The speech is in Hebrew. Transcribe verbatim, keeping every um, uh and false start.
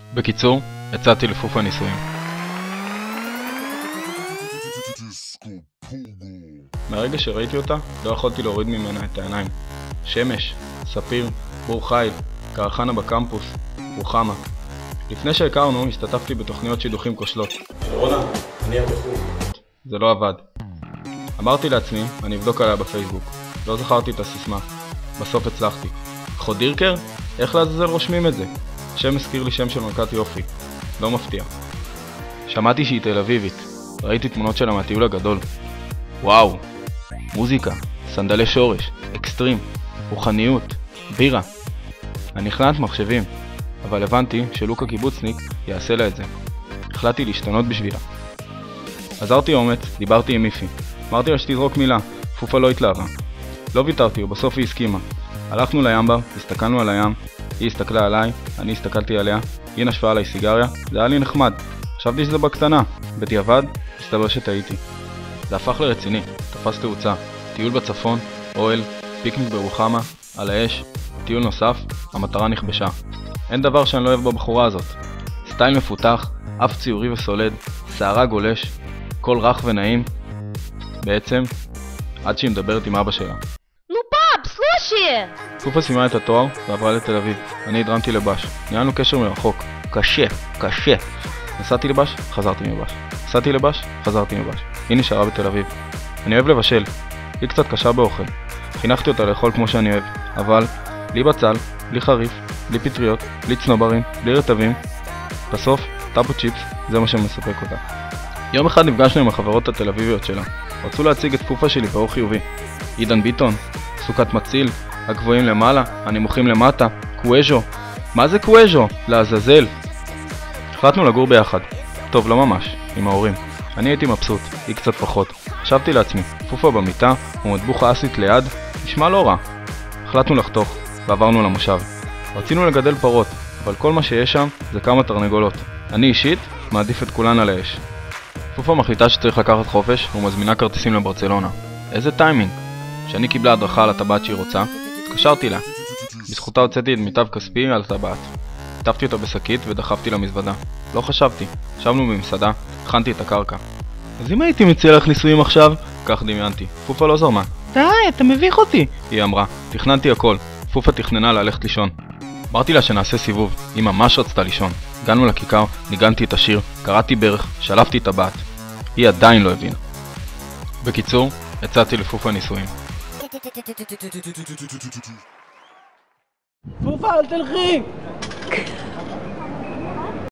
בקיצור, יצאתי לפופה נישואים. מהרגע שראיתי אותה, לא יכולתי להוריד ממנה את העיניים. שמש, ספיר, בור חיל, קרחנה בקמפוס, רוחמה. לפני שהכרנו, השתתפתי בתוכניות שידוכים כושלות. רונה, אני הבחור. זה לא עבד. אמרתי לעצמי, אני אבדוק עליה בפייסבוק. לא זכרתי את הסיסמה. בסוף הצלחתי. חוד דירקר? איך לעזאזל רושמים את זה? שם הזכיר לי שם של מלכת יופי. לא מפתיע. שמעתי שהיא תל אביבית. ראיתי תמונות שלה מהטיול הגדול. וואו. מוזיקה, סנדלי שורש, אקסטרים, רוחניות, בירה. אני נכנעת מחשבים, אבל הבנתי שלוקה קיבוצניק יעשה לה את זה. החלטתי להשתנות בשבילה. עזרתי אומץ, דיברתי עם מיפי. אמרתי לה שתזרוק מילה, פופה לא התלהבה. לא ויתרתי, ובסוף היא הסכימה. הלכנו לימבר, הסתכלנו על הים, היא הסתכלה עליי, אני הסתכלתי עליה, היא נשפה עליי סיגריה, זה היה לי נחמד. חשבתי שזה בקטנה, בדיעבד, הסתבר שטעיתי. זה הפך לרציני, תפס תאוצה, טיול בצפון, אוהל, פיקניק ברוחמה, על האש, טיול נוסף, המטרה נכבשה. אין דבר שאני לא אוהב בבחורה הזאת. סטייל מפותח, אף ציורי וסולד, שערה גולש, קול רך ונעים. בעצם, עד שהיא מדברת עם אבא שלה. נו פאפ, סלושי! פופה סיימה את התואר ועברה לתל אביב. אני הדרמתי לבש. ניהלנו קשר מרחוק. קשה, קשה. נסעתי לבש, חזרתי מבש. נסעתי לבש, חזרתי מבש. היא נשארה בתל אביב. אני אוהב לבשל. היא קצת קשה באוכל. חינכתי אותה לאכול כמו שאני אוהב. אבל, בלי בצל, בלי חריף, בלי פטריות, בלי צנוברים, בלי רטבים. בסוף, טאפו צ'יפס, זה מה שמספק אותה. יום אחד נפגשנו עם החברות התל אביביות שלה. רצו להציג את פופה שלי באור חיובי. עידן ביטון, סוכת מציל, הגבוהים למעלה, הנמוכים למטה, קואז'ו. מה זה קואז'ו? לעזאזל. החלטנו לגור ביחד. טוב, לא ממש, עם ההורים. אני הייתי מבסוט, היא קצת פחות. חשבתי לעצמי, פופה במיטה ומטבוח אסית ליד, נשמע לא רע. החלטנו לחתוך, ועברנו למושב. רצינו לגדל פרות, אבל כל מה שיש שם זה כמה תרנגולות. אני אישית מעדיף את כולן על האש. פופה מחליטה שצריך לקחת חופש ומזמינה כרטיסים לברצלונה. איזה טיימינג? כשאני קיבלה הדרכה על הטבעת שהיא רוצה, התקשרתי לה. בזכותה הוצאתי את מיטב כספי על הטבעת. טפתי אותה בשקית ודחפתי למזוודה. לא חשבתי. ישבנו במסעדה, הכנתי את הקרקע. אז אם הייתי מציע לך נישואים עכשיו? כך דמיינתי. פופה לא זרמה. די, אתה מביך אותי. היא אמרה, תכננתי הכל. פופה תכננה ללכת לישון. אמרתי לה שנעשה סיבוב. היא ממש רצתה לישון. הגענו לכיכר, ניגנתי את השיר, קראתי ברך, שלפתי את הטבעת. היא עדיין לא הבינה. בקיצור, יצאתי לפופה נישואים. פופה, אל תלכי!